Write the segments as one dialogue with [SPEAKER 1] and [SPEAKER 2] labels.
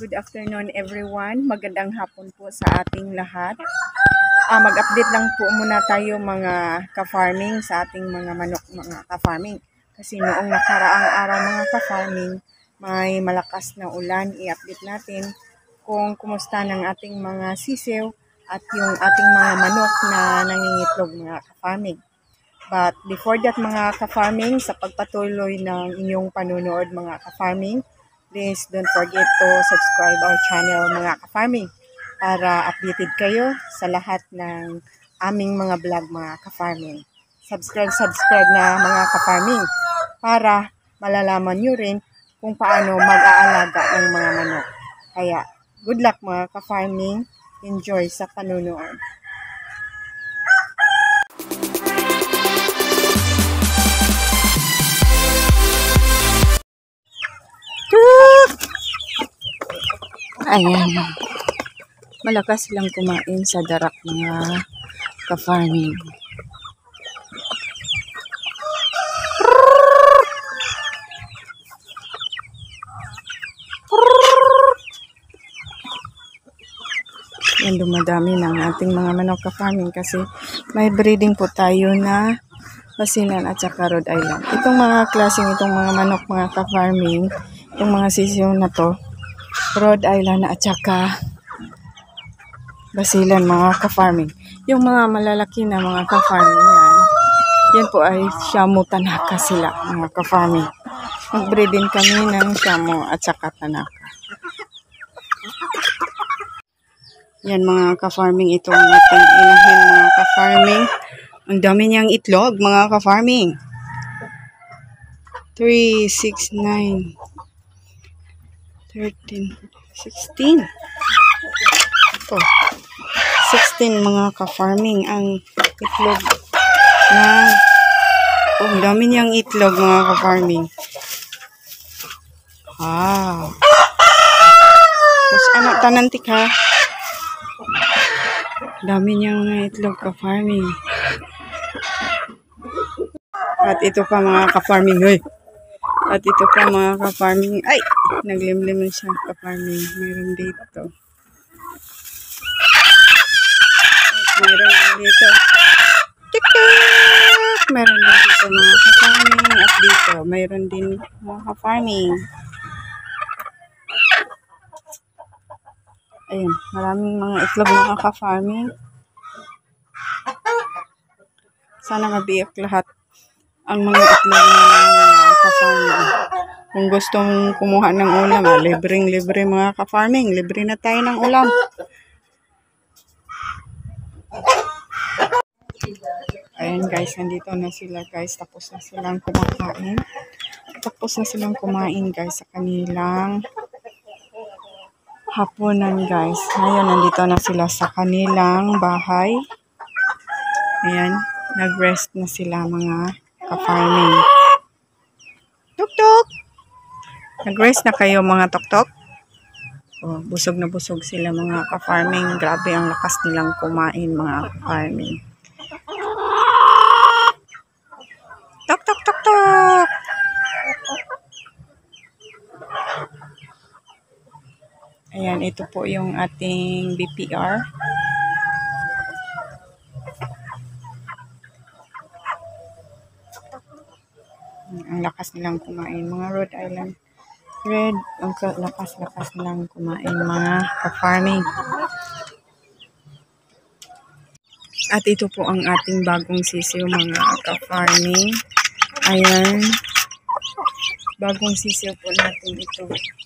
[SPEAKER 1] Good afternoon everyone. Magandang hapon po sa ating lahat. Mag-update lang po muna tayo mga ka-farming sa ating mga manok, mga ka-farming. Kasi noong nakaraang araw mga ka-farming, may malakas na ulan. I-update natin kung kumusta ng ating mga sisiw at yung ating mga manok na nangingitlog mga ka-farming. But before that mga ka-farming, sa pagpatuloy ng inyong panunood mga ka-farming, please don't forget to subscribe our channel mga ka-farming para updated kayo sa lahat ng aming mga vlog mga ka-farming. Subscribe na mga ka-farming para malalaman nyo rin kung paano mag-aalaga ng mga manok. Kaya good luck mga ka-farming. Enjoy sa panunood. Ayan. Malakas silang kumain sa darak mga ka-farming. Yan, dumadami ng ating mga manok ka-farming kasi may breeding po tayo na Basilan at saka Rhode Island. Itong mga klaseng itong mga manok mga ka-farming, itong mga sisiw na to, Rhode Island at saka Basilan mga ka-farming. Yung mga malalaki na mga ka-farming yan po ay Shamu Tanaka sila mga ka-farming. Mag-breeding kami ng Shamu at saka Tanaka. Yan mga ka-farming, ito ang ating inahin mga ka-farming. Ang dami niyang itlog mga ka-farming. 3, 6, 9, 13, 16. Ito. 16 mga ka-farming ang itlog na ang dami niyang itlog mga ka-farming. Wow. Tapos anak tanantik ha. Dami niyang itlog ka-farming. At ito pa mga ka-farming. Hoy. At ito pa mga ka-farming. Ay! Naglimlim siya ka-farming. Mayroon dito. At mayroon din dito. TikTok! Mayroon din dito mga ka-farming. At dito. Mayroon din mga ka-farming. Ayun. Maraming mga itlog mga ka-farming. Sana mabiyak lahat ang mga itlog mga ka-farming. Kung gusto mong kumuha ng ulam, libreng-libre mga ka-farming. Libre na tayo ng ulam. Ayan guys, nandito na sila guys. Tapos na silang kumakain. Tapos na silang kumain guys sa kanilang hapunan guys. Ngayon, nandito na sila sa kanilang bahay. Ayan, nag-rest na sila mga ka-farming. Tuk-tuk! Nag-rest na kayo mga tuk-tuk? Oh, busog na busog sila mga ka-farming. Grabe ang lakas nilang kumain mga ka-farming. Tuk-tuk-tuk-tuk! Ayan, ito po yung ating BPR. Ang lakas nilang kumain mga Rhode Island. Ang lakas-lakas nilang kumain mga ka-farming. At ito po ang ating bagong sisiw mga ka-farming. Ayan. Bagong sisiw po natin ito.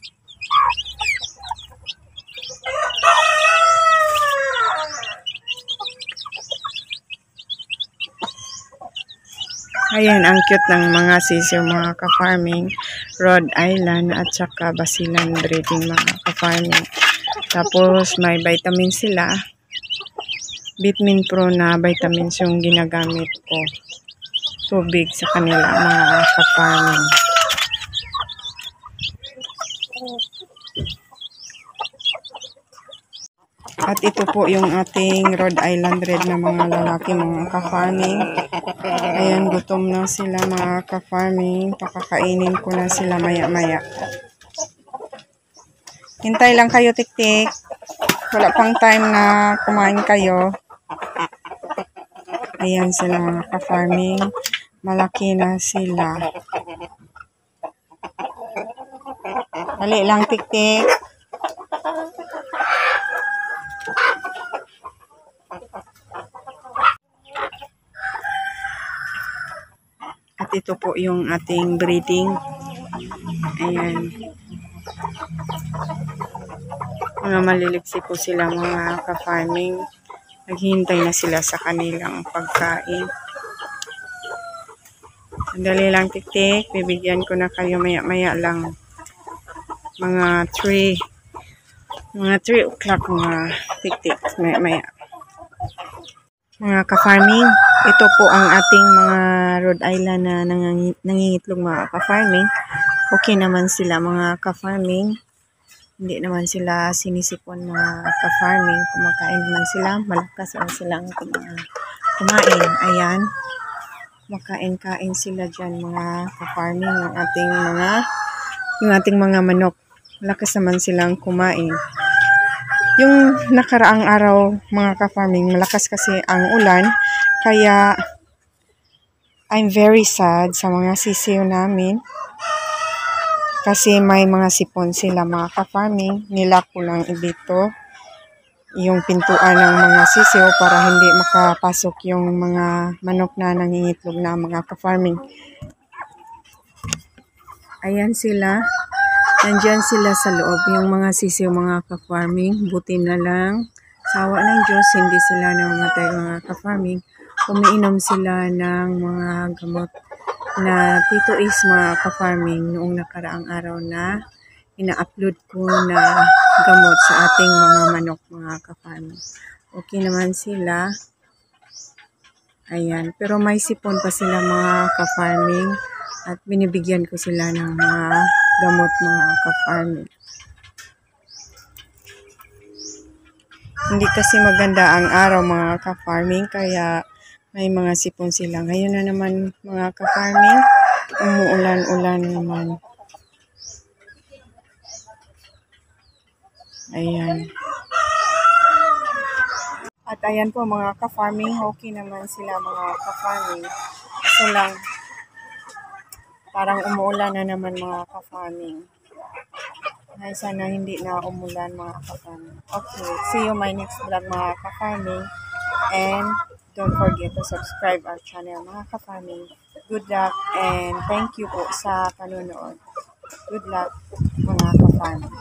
[SPEAKER 1] Ayan, ang cute ng mga sisiw mga ka-farming. Rhode Island at saka Basilan breeding mga ka-farming. Tapos may vitamin sila. Vitamin Pro na vitamins yung ginagamit ko. Tubig sa kanila mga ka-farming. At ito po yung ating Rhode Island Red na mga lalaki, mga ka-farming. Ayan, gutom na sila mga ka-farming. Pakakainin ko na sila maya-maya. Hintay lang kayo, tik-tik. Wala pang time na kumain kayo. Ayan sila mga ka-farming. Malaki na sila. Dali lang, tik-tik. At ito po yung ating breeding. Ayan. Mga maliliksi po sila mga ka-farming. Naghihintay na sila sa kanilang pagkain. Sandali lang, tik-tik. Bibigyan ko na kayo maya-maya lang. Mga 3 o'clock mga tik-tik. Maya-maya. Mga ka-farming, ito po ang ating mga Rhode Island na nangingitlog mga ka-farming. Okay naman sila mga ka-farming. Hindi naman sila sinisipon mga ka-farming. Kumakain naman sila. Malakas naman silang kumain. Ayan. Makain-kain sila dyan mga ka-farming. Yung ating mga manok. Malakas naman silang kumain. Yung nakaraang araw mga ka-farming, malakas kasi ang ulan. Kaya I'm very sad sa mga sisiw namin. Kasi may mga sipon sila mga ka-farming. Nilak ko lang dito yung pintuan ng mga sisiw para hindi makapasok yung mga manok na nangingitlog na mga ka-farming. Ayan sila. Nandyan sila sa loob, yung mga sisiw mga ka-farming. Buti na lang. Sawa ng Diyos, hindi sila namamatay mga ka-farming. Umiinom sila ng mga gamot na Tito Is mga ka-farming noong nakaraang araw na ina-upload ko na gamot sa ating mga manok mga ka-farming. Okay naman sila. Ayan. Pero may sipon pa sila mga ka-farming at binibigyan ko sila ng mga gamot mga ka-farming. Hindi kasi maganda ang araw mga ka-farming kaya may mga sipon sila. Ngayon na naman mga ka-farming, umuulan-ulan naman. Ayan. At ayan po mga ka-farming, okay naman sila mga ka-farming. Kasi lang, parang umuulan na naman mga ka-farming. Ay, sana hindi na umulan mga ka-farming. Okay, see you my next vlog mga ka-farming. And don't forget to subscribe our channel mga ka-farming. Good luck and thank you po sa panonood. Good luck mga ka-farming.